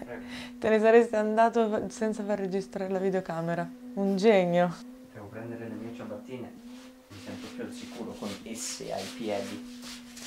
Prego. Te ne saresti andato senza far registrare la videocamera. Un genio. Devo prendere le mie ciabattine. Mi sento più al sicuro con esse ai piedi.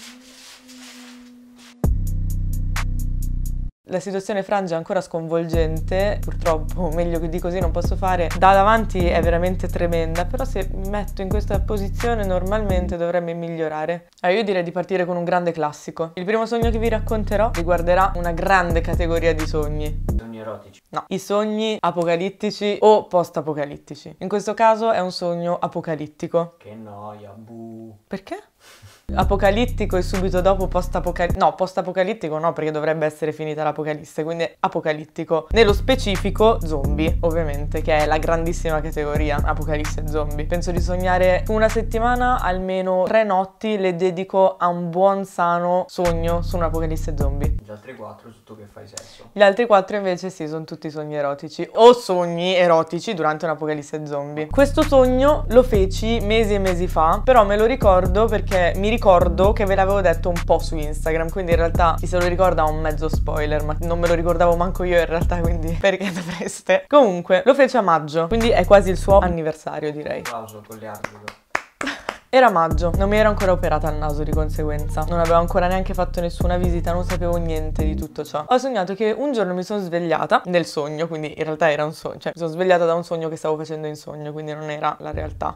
La situazione frangia è ancora sconvolgente, purtroppo meglio di così non posso fare. Da davanti è veramente tremenda, però se mi metto in questa posizione normalmente dovrebbe migliorare. Allora, io direi di partire con un grande classico. Il primo sogno che vi racconterò riguarderà una grande categoria di sogni. Sogni erotici. No, i sogni apocalittici o post-apocalittici. In questo caso è un sogno apocalittico. Che noia, buh. Perché? Apocalittico e subito dopo post-apocalittico. No, post-apocalittico no, perché dovrebbe essere finita l'apocalisse, quindi apocalittico. Nello specifico zombie, ovviamente, che è la grandissima categoria apocalisse zombie. Penso di sognare una settimana, almeno 3 notti le dedico a un buon sano sogno su un'apocalisse zombie. Gli altri 4 su tu che fai sesso. Gli altri 4 invece sì, sono tutti sogni erotici o sogni erotici durante un'apocalisse zombie. Questo sogno lo feci mesi e mesi fa, però me lo ricordo perché mi ricordo che ve l'avevo detto un po' su Instagram, quindi in realtà chi se lo ricorda ha un mezzo spoiler, ma non me lo ricordavo manco io in realtà, quindi perché dovreste? Comunque, lo fece a maggio, quindi è quasi il suo anniversario, direi. Applauso con le arbitro. Era maggio, non mi ero ancora operata al naso di conseguenza, non avevo ancora neanche fatto nessuna visita, non sapevo niente di tutto ciò. Ho sognato che un giorno mi sono svegliata nel sogno, quindi in realtà era un sogno, cioè mi sono svegliata da un sogno che stavo facendo in sogno, quindi non era la realtà.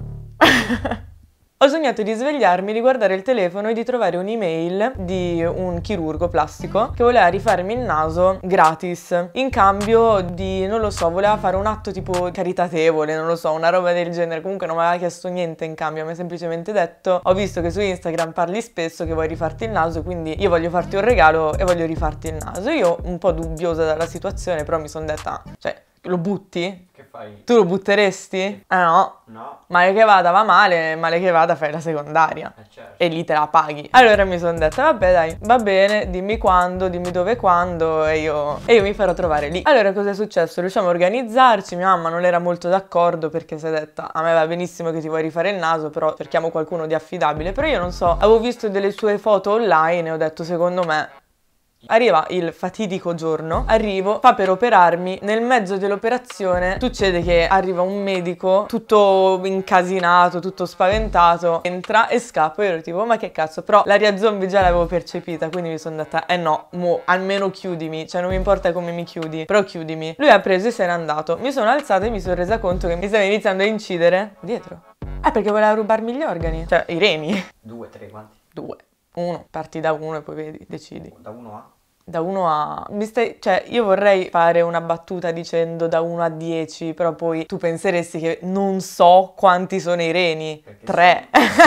Ho sognato di svegliarmi, di guardare il telefono e di trovare un'email di un chirurgo plastico che voleva rifarmi il naso gratis. In cambio di, non lo so, voleva fare un atto tipo caritatevole, non lo so, una roba del genere. Comunque non mi aveva chiesto niente in cambio, mi ha semplicemente detto: ho visto che su Instagram parli spesso che vuoi rifarti il naso, quindi io voglio farti un regalo e voglio rifarti il naso. Io un po' dubbiosa dalla situazione, però mi sono detta, cioè, lo butti? Che fai? Tu lo butteresti? Ah no. No. Male che vada va male, male che vada fai la secondaria. Certo. E lì te la paghi. Allora mi sono detta, vabbè dai, va bene, dimmi quando, dimmi dove e quando e io mi farò trovare lì. Allora cosa è successo? Riusciamo a organizzarci, mia mamma non era molto d'accordo perché si è detta, a me va benissimo che ti vuoi rifare il naso, però cerchiamo qualcuno di affidabile. Però io non so, avevo visto delle sue foto online e ho detto, secondo me... Arriva il fatidico giorno, arrivo, fa per operarmi, nel mezzo dell'operazione succede che arriva un medico tutto incasinato, tutto spaventato, entra e scappa, io ero tipo ma che cazzo, però l'aria zombie già l'avevo percepita, quindi mi sono detta no, mo almeno chiudimi, cioè non mi importa come mi chiudi, però chiudimi. Lui ha preso e se n'è andato, mi sono alzata e mi sono resa conto che mi stava iniziando a incidere dietro. Perché voleva rubarmi gli organi, cioè i reni. 2, 3, quanti? 2. 1, parti da 1 e poi vedi, decidi. Da 1 a? Da 1 a... Cioè, io vorrei fare una battuta dicendo da 1 a 10, però poi tu penseresti che non so quanti sono i reni. Perché 3.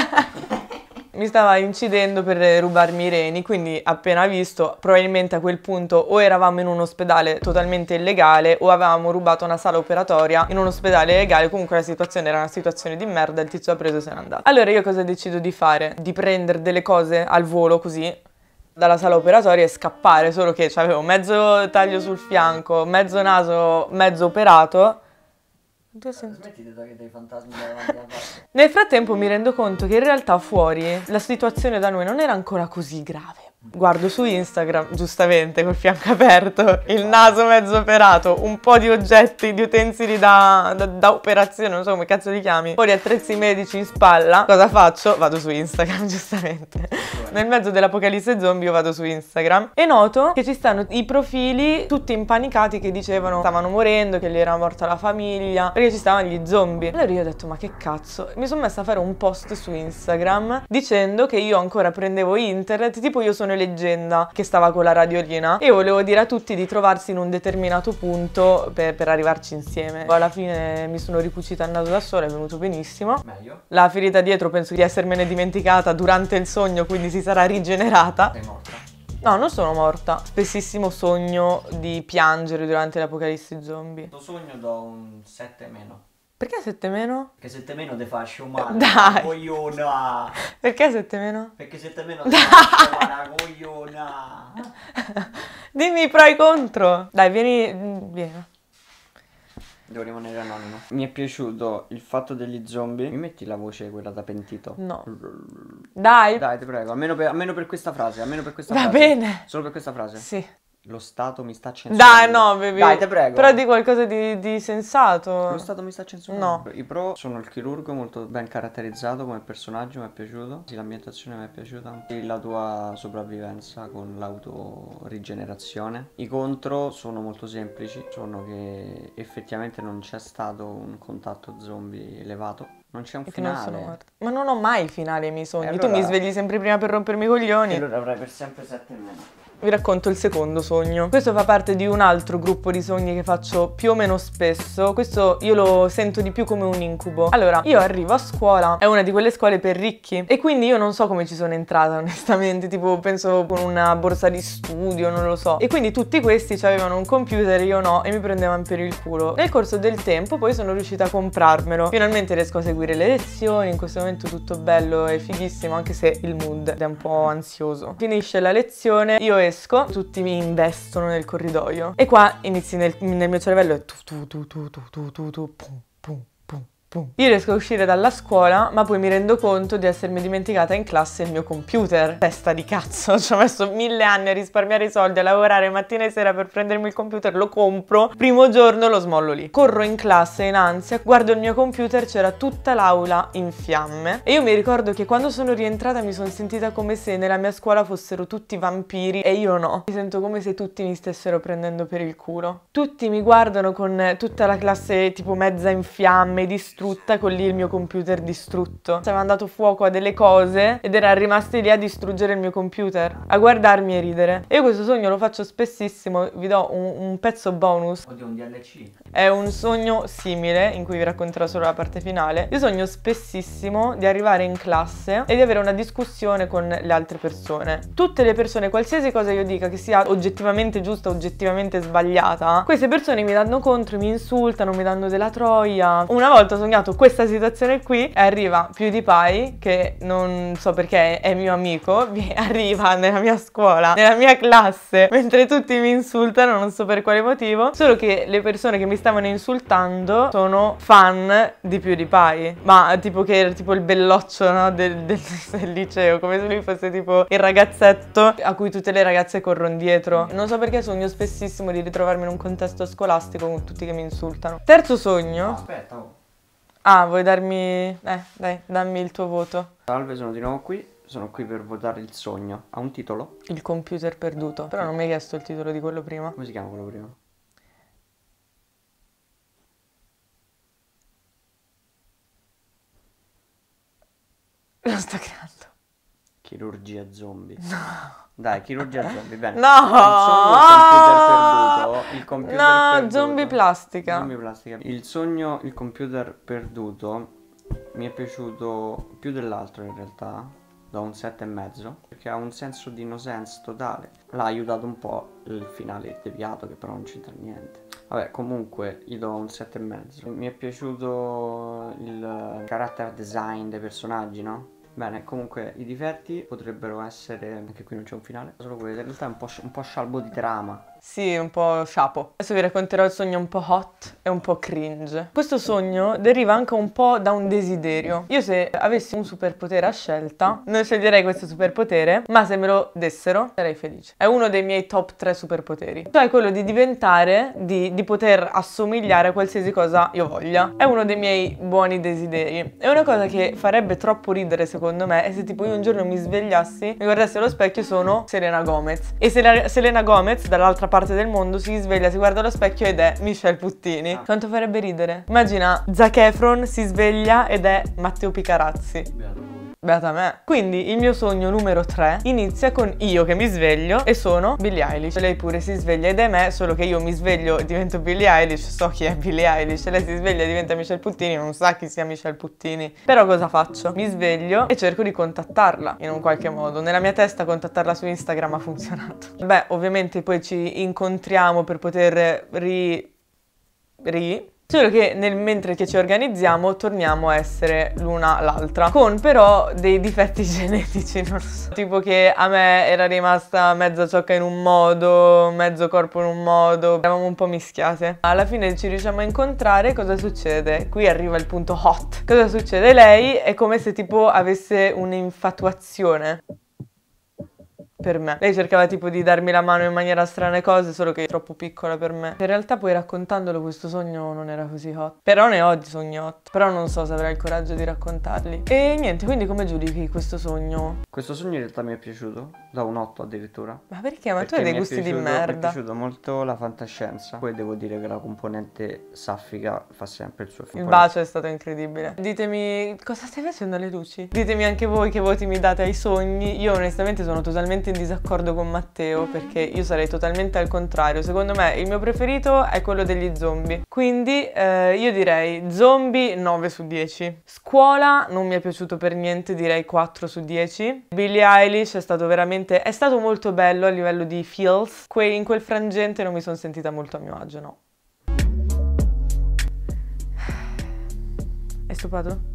Mi stava incidendo per rubarmi i reni, quindi appena visto, probabilmente a quel punto o eravamo in un ospedale totalmente illegale o avevamo rubato una sala operatoria in un ospedale legale, comunque la situazione era una situazione di merda, il tizio ha preso e se n'è andato. Allora io cosa decido di fare? Di prendere delle cose al volo così dalla sala operatoria e scappare, solo che avevo mezzo taglio sul fianco, mezzo naso, mezzo operato. Smetti di dare dei fantasmi davanti alla faccia. Nel frattempo mi rendo conto che in realtà fuori la situazione da noi non era ancora così grave. Guardo su Instagram, giustamente, col fianco aperto, il naso mezzo operato, un po' di oggetti, di utensili da operazione, non so come cazzo li chiami, poi attrezzi medici in spalla. Cosa faccio? Vado su Instagram, giustamente. Nel mezzo dell'apocalisse zombie io vado su Instagram e noto che ci stanno i profili tutti impanicati che dicevano stavano morendo, che gli era morta la famiglia, perché ci stavano gli zombie. Allora io ho detto, ma che cazzo? Mi sono messa a fare un post su Instagram dicendo che io ancora prendevo internet, tipo io sono Leggenda che stava con la radiolina e volevo dire a tutti di trovarsi in un determinato punto per arrivarci insieme. Alla fine mi sono ricucita il naso da sola, è venuto benissimo. Meglio? La ferita dietro penso di essermene dimenticata durante il sogno, quindi si sarà rigenerata. Sei morta? No, non sono morta. Spessissimo sogno di piangere durante l'apocalisse zombie. Questo sogno do un 7 meno. Perché 7 meno? Perché 7 meno te fa sciommare. Dai. Cogliona. Perché 7 meno? Perché 7 meno te fa sciommare, cogliona. Dimmi i pro e i contro. Dai, vieni. Devo rimanere anonimo. Mi è piaciuto il fatto degli zombie. Mi metti la voce quella da pentito? No. Dai. Dai, ti prego, almeno per questa frase, almeno per questa Va frase. bene. Solo per questa frase. Sì. Lo Stato mi sta censurando. Dai, no, baby. Dai, te prego. Però di qualcosa di sensato. Lo Stato mi sta censurando. No. I pro sono il chirurgo, molto ben caratterizzato come personaggio, mi è piaciuto. Sì, l'ambientazione mi è piaciuta. E la tua sopravvivenza con l'autorigenerazione. I contro sono molto semplici. Sono che effettivamente non c'è stato un contatto zombie elevato. Non c'è un Perché non sono finale. morta. Ma non ho mai finali ai miei sogni. allora- Tu mi svegli sempre prima per rompermi i coglioni. E allora avrai per sempre 7 Vi racconto il secondo sogno. Questo fa parte di un altro gruppo di sogni che faccio più o meno spesso. Questo io lo sento di più come un incubo. Allora, io arrivo a scuola, è una di quelle scuole per ricchi, e quindi io non so come ci sono entrata onestamente, tipo penso con una borsa di studio, non lo so. E quindi tutti questi avevano un computer, io no, e mi prendevano per il culo. Nel corso del tempo poi sono riuscita a comprarmelo. Finalmente riesco a seguire le lezioni, in questo momento tutto bello e fighissimo, anche se il mood è un po' ansioso. Finisce la lezione, io esco, tutti mi investono nel corridoio e qua inizi nel mio cervello è tu, pum, pum, pum, pum. Io riesco a uscire dalla scuola, ma poi mi rendo conto di essermi dimenticata in classe il mio computer. Testa di cazzo, ci ho messo 1000 anni a risparmiare i soldi, a lavorare mattina e sera per prendermi il computer, lo compro, primo giorno lo smollo lì. Corro in classe in ansia, guardo il mio computer, c'era tutta l'aula in fiamme e io mi ricordo che quando sono rientrata mi sono sentita come se nella mia scuola fossero tutti vampiri e io no. Mi sento come se tutti mi stessero prendendo per il culo. Tutti mi guardano con tutta la classe tipo mezza in fiamme, distrutta, con lì il mio computer distrutto. Ci avevano dato fuoco a delle cose ed erano rimasti lì a distruggere il mio computer, a guardarmi e ridere. E io questo sogno lo faccio spessissimo, vi do un pezzo bonus. Oddio, un DLC. È un sogno simile, in cui vi racconterò solo la parte finale. Io sogno spessissimo di arrivare in classe e di avere una discussione con le altre persone. Tutte le persone, qualsiasi cosa io dica, che sia oggettivamente giusta, oggettivamente sbagliata, queste persone mi danno contro, mi insultano, mi danno della troia. Una volta ho sognato questa situazione qui e arriva PewDiePie, che non so perché è mio amico, arriva nella mia scuola, nella mia classe, mentre tutti mi insultano, non so per quale motivo, solo che le persone che mi stavano insultando sono fan di PewDiePie, ma tipo che era tipo il belloccio, no, del liceo, come se lui fosse tipo il ragazzetto a cui tutte le ragazze corrono dietro. Non so perché sogno spessissimo di ritrovarmi in un contesto scolastico con tutti che mi insultano. Terzo sogno. Aspetta, oh. Ah, vuoi darmi... dai, dammi il tuo voto. Salve, sono di nuovo qui. Sono qui per votare il sogno. Ha un titolo? Il computer perduto. Però non mi hai chiesto il titolo di quello prima. Come si chiama quello prima? Lo sto creando. Chirurgia zombie. No. Dai, chirurgia zombie, bene. No! Il computer No, perduto. zombie plastica. Zombie plastica. Il sogno, il computer perduto, mi è piaciuto più dell'altro in realtà. Do un 7,5 perché ha un senso di innocence totale. L'ha aiutato un po' il finale deviato, che però non c'entra niente. Vabbè, comunque gli do un 7,5. Mi è piaciuto il character design dei personaggi, no? Bene, comunque i difetti potrebbero essere, anche qui non c'è un finale, solo quelli, in realtà è un po' scialbo di trama. Sì, un po' sciapo. Adesso vi racconterò il sogno un po' hot e un po' cringe. Questo sogno deriva anche un po' da un desiderio. Io se avessi un superpotere a scelta, non sceglierei questo superpotere, ma se me lo dessero sarei felice. È uno dei miei top 3 superpoteri. Cioè quello di diventare, di poter assomigliare a qualsiasi cosa io voglia. È uno dei miei buoni desideri. È una cosa che farebbe troppo ridere secondo me, è se tipo io un giorno mi svegliassi, mi guardassi allo specchio e sono Selena Gomez. E Selena Gomez dall'altra parte del mondo si sveglia, si guarda allo specchio ed è Michelle Puttini. Quanto farebbe ridere? Immagina Zac Efron si sveglia ed è Matteo Picarazzi. Beata me. Quindi il mio sogno numero 3 inizia con io che mi sveglio e sono Billie Eilish. Lei pure si sveglia ed è me, solo che io mi sveglio e divento Billie Eilish, so chi è Billie Eilish, lei si sveglia e diventa Michelle Puttini, non sa chi sia Michelle Puttini. Però cosa faccio? Mi sveglio e cerco di contattarla in un qualche modo. Nella mia testa contattarla su Instagram ha funzionato. Beh, ovviamente poi ci incontriamo per poter Solo che mentre che ci organizziamo torniamo a essere l'una l'altra, con però dei difetti genetici, non lo so. Tipo che a me era rimasta mezza ciocca in un modo, mezzo corpo in un modo, eravamo un po' mischiate. Alla fine ci riusciamo a incontrare, cosa succede? Qui arriva il punto hot. Cosa succede? Lei è come se tipo avesse un'infatuazione per me. Lei cercava tipo di darmi la mano in maniera strana e cose, solo che è troppo piccola per me. In realtà poi raccontandolo questo sogno non era così hot. Però ne ho di sogni hot. Però non so se avrai il coraggio di raccontarli. E niente, quindi come giudichi questo sogno? Questo sogno in realtà mi è piaciuto, da un 8 addirittura. Ma perché? Ma tu Perché hai dei mi è gusti di piaciuto- Mi è merda. piaciuto molto la fantascienza. Poi devo dire che la componente saffica fa sempre il suo Il effetto. bacio è stato incredibile. Ditemi cosa stai facendo alle luci? Ditemi anche voi che voti mi date ai sogni. Io onestamente sono totalmente in disaccordo con Matteo perché io sarei totalmente al contrario. Secondo me il mio preferito è quello degli zombie. Quindi io direi zombie 9 su 10. Scuola non mi è piaciuto per niente, direi 4 su 10. Billie Eilish è stato molto bello a livello di feels. In quel frangente non mi sono sentita molto a mio agio, no. Hai stupato?